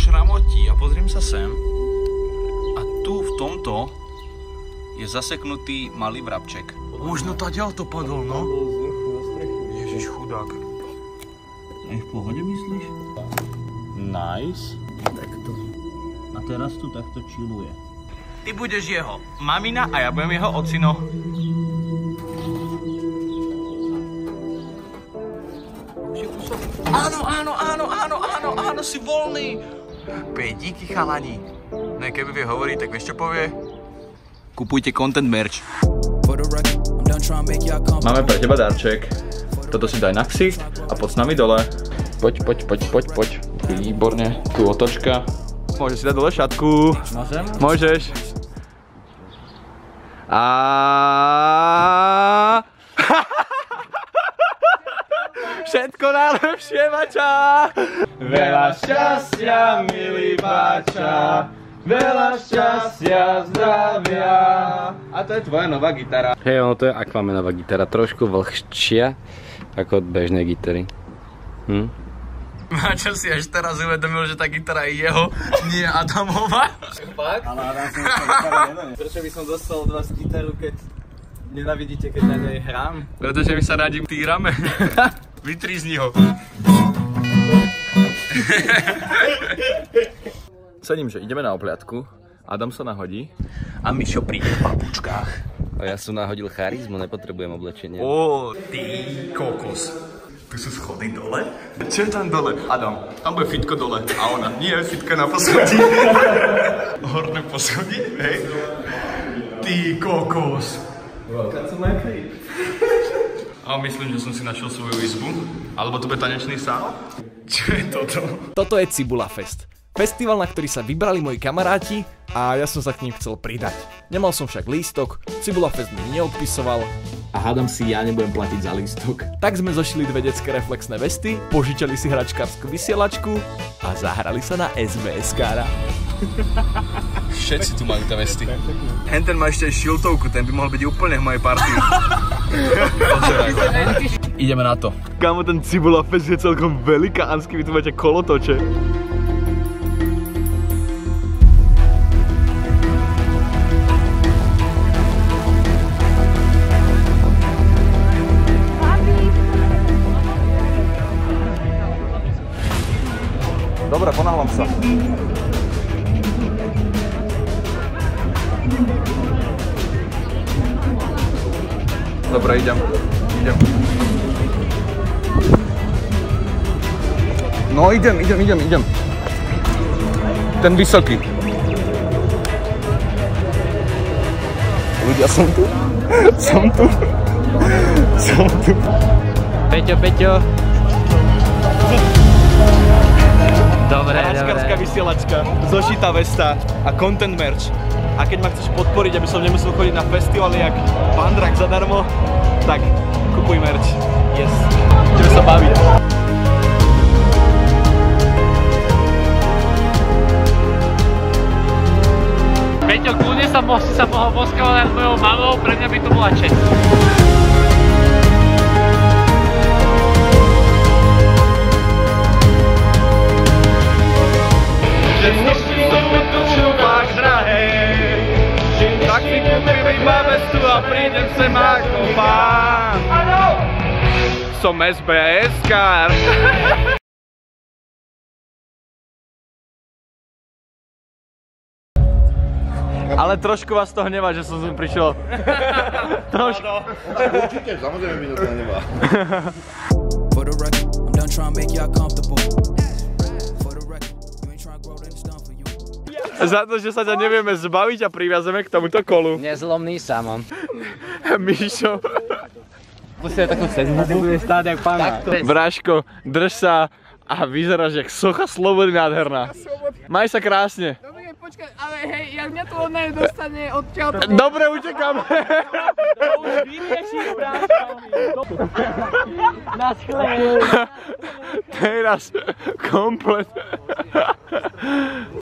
šramotí a pozriem sa sem. A tu v tomto je zaseknutý malý vrabček. Už no tadiaľ to padol, no. Ježiš, chudák. Je v pohode, myslíš? Nice. Takto. A teraz tu takto chilluje. Ty budeš jeho mamina a ja budem jeho ocino. Áno, si voľný. Díky chalani. Ne, keby vie hovoriť, tak vieš čo povie? Kupujte content merch. Máme pre teba darček. Toto si daj na ksicht a poď s nami dole. Poď. Výborne. Tu otočka. Môžeš si dať dole šatku. Môžem? Môžeš. Všetko najlepšie, Mača! Veľa šťastia, milý Mača. Veľa šťastia, zdravia. A to je tvoja nová gitara. Hej, ono to je Aquamenová gitara, trošku vlhčia ako od bežnej gitary. Mača si až teraz uvedomil, že tá gitara je jeho, nie Adamova. Fakt? Ale Adam som sa gitara nedonie. Prečo by som dostal od vás gitaru, keď nenavidíte, keď na nej hrám? Pretože my sa radi týrame. Vytrízni ho. Sedím, že ideme na obliadku. Adam sa nahodí. A Mišo príde v papučkách. A ja som nahodil charizmu, nepotrebujem oblečenie. Ó, ty kokos. Tu sú schody dole? Čo je tam dole? Adam, tam bude fitko dole. A ona, nie, fitka na poschodí. Horné poschodí, hej. Ty kokos. Got some my creep. A myslím, že som si našiel svoju izbu. Alebo to bude tanečný sál? Čo je toto? Toto je Cibula Fest. Festival, na ktorý sa vybrali moji kamaráti a ja som sa k ním chcel pridať. Nemal som však lístok, Cibula Fest mi neodpisoval. A hádam si, ja nebudem platiť za lístok. Tak sme zošili dve detské reflexné vesty, požičali si hračkárskú vysielačku a zahrali sa na SBS-kára. Všetci tu majú tie vesty. Henten má ešte aj šiltovku, ten by mohol byť úplne v mojej partii. Ideme na to. Kámo, ten Cibula Fest je celkom velikánsky, vy tu máte kolotoče. Dobre, ponáhľam sa. Dobre, idem. No idem. Ten vysoký. Ľudia, som tu. Peťo. Dobre. Hračkárska vysielačka, zošitá vesta a content merch. A keď ma chceš podporiť, aby som nemusel chodiť na festivaly jak Pandrak zadarmo, tak kupuj merch. Yes. Ideme sa baviť. Peťo, kľudne si sa mohol poskávať s mojou mamou, pre mňa by to bola česť. Tak si kúpim iba vestu a prídem sem ako pán. Som SBS-kár. Ale trošku vás to hnevá, že som sem prišiel. Trošku. Určite, samozrejme mi to hnevá. Za to, že sa ťa nevieme zbaviť a priviazeme k tomuto kolu. Nezlomný sa mám. Mišo. Musíme takú cestu, ty budeš stáť jak pána. Bráško, drž sa a vyzeráš jak socha slobody nádherná. Maj sa krásne. Dobre, počkaj, ale hej, jak mňa to ona dostane odtiaľ... Dobre, utekám. To už vyrieším, bráško. Na schle. Teraz komplet.